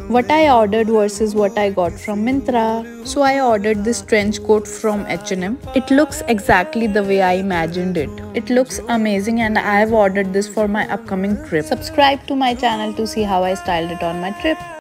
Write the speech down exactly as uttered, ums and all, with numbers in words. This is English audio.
what I ordered versus what I got from Myntra. So I ordered this trench coat from H and M. It looks exactly the way I imagined it. It looks amazing and I have ordered this for my upcoming trip. Subscribe to my channel to see how I styled it on my trip.